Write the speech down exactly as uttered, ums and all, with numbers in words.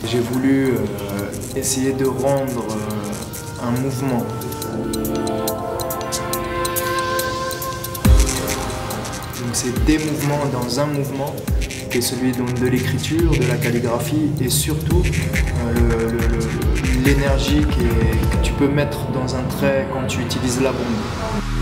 J'ai voulu euh, essayer de rendre euh, un mouvement. Donc c'est des mouvements dans un mouvement, qui est celui donc, de l'écriture, de la calligraphie et surtout euh, l'énergie que tu peux mettre dans un trait quand tu utilises la bombe.